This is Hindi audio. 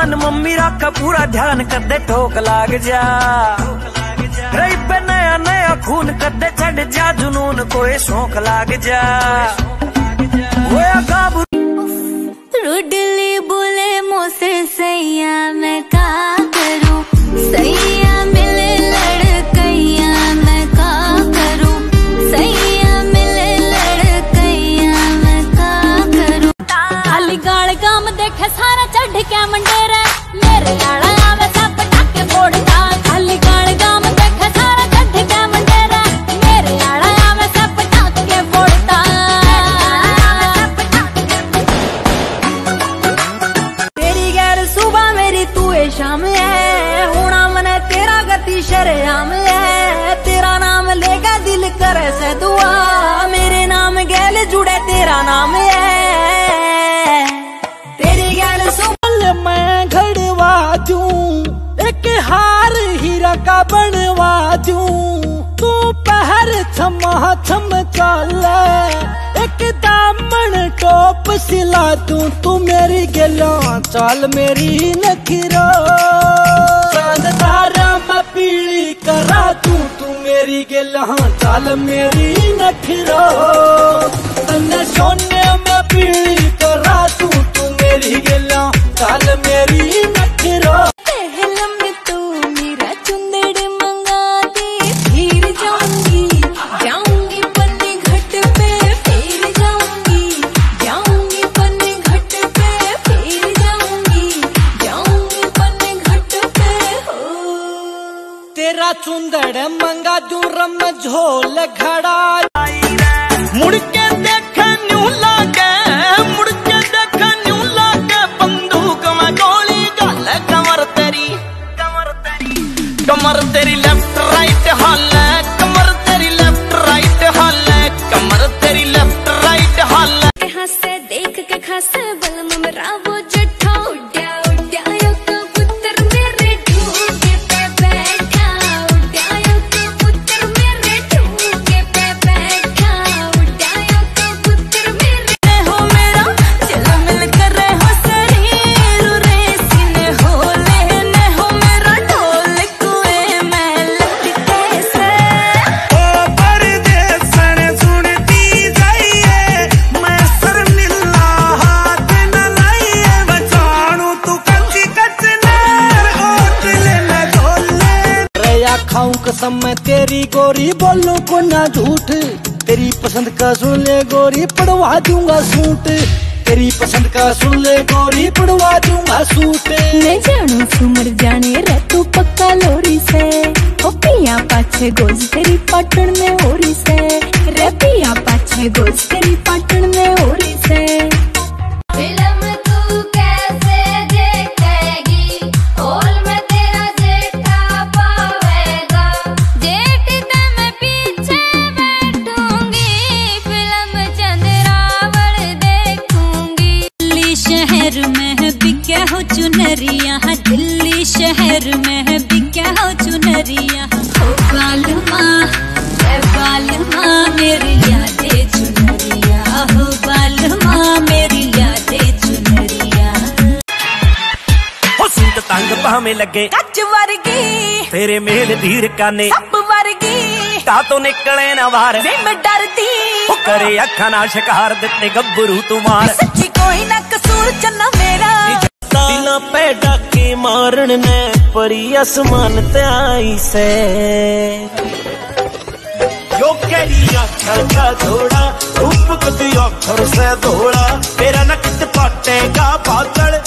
मान मम्मी रखा पूरा ध्यान कदे ठोक लाग जा रही पे नया नया खून कदे छड़ जा जुनून कोई शौक लाग जा रुडली बोले मोसे सैया मैं का करूं सैया मिले लड़कैया मैं का करूं सैया मिले लड़कैया मैं का करूं खाली गाल काम देखे सारा चढ़ के मंडेरा मेरे लाड़ा आवे सब पटाके फोड़ता खाली गाल काम देखे सारा चढ़ के मंडेरा मेरे लाड़ा आवे सब पटाके फोड़ता सुबह मेरी तू शाम है होना मने तेरा गति शरेआम है तेरा नाम लेगा दिल करे से दुआ मेरे नाम गैल जुड़े तेरा नाम है तेरी गैल सुबह मैं घड़वा दूं एक हार हीरा का बनवा दूं तू पहर थमा थम चाले एक दामन टोप सिला दूं तू मेरी गला चाल मेरी नखरो चांद तारा मैं पीली करा दूं तू मेरी गला चाल मेरी नखरो तन्ने सोने में पीली करा दूं तू मेरी गला चाल मेरी नखरो तेरा चुंदड़ मंगा दूरम झोल घड़ा मुड़ के देख न्यू लागे मुड़ के देख न्यू लागे बंदूक में गोली गल कमर तेरी लेफ्ट राइट हाल कमर तेरी लेफ्ट राइट हाल कमर तेरी लेफ्ट राइट हाल हंसे देख के खासे बलम मेरा वो जट्ठा उड्या उड्या यो कबूतर मेरे ढूंढे पे बैठा उड्या यो कबूतर मेरे ढूंढे पे बैठा उड्या यो कबूतर मेरे हो मेरा चलो मिल कर हो शरीर रे सीने हो लेने हो मेरा ढोल कुएं में लटके से ओ परदेसन सुनती जाइए मैं सर मिला हाथ न लाइए बचानू तू कच्ची कचनार ओटल न ढोले रया खाऊं कसम मैं तेरी गोरी बोलूं को ना झूठ तेरी पसंद का सुन ले गोरी पड़वा दूंगा सूट तेरी पसंद का सुन ले गोरी पड़वा दूंगा सूट मैं जानू सुमर जाने रे तू पक्का लोरी से ओ पिया पाछे गोज तेरी पाटन में होरी से रे पिया पाछे गोज तेरी पाटन में होरी से फिल्म तू कैसे देखेगी हॉल में तेरा जेठा पावेगा जेठ ते मैं पीछे बैठूंगी फिल्म चंद्रावल देखूंगी दिल्ली शहर में बिका हो चुनरिया दिल्ली शहर में बिका हो चुनरिया हो बालमा मेरी यादें चुनरिया हो बालमा मेरी यादें चुनरिया हो सूट तंग भाਵੇਂ लगे कच वर्गी तेरे मेल धीर काने सप वर्गी तातो निकले न वार वे मैं डरती ओ करे अखा ना शिकार दिते गब्बरू तुमार सच्ची कोई ना कसूर चन्ना मेरा दिला पे डाके मारन ने परी आसमान ते आई से यो केरी अखर का थोड़ा रूप कदी अखर से धोड़ा तेरा नकट पाटेगा बादल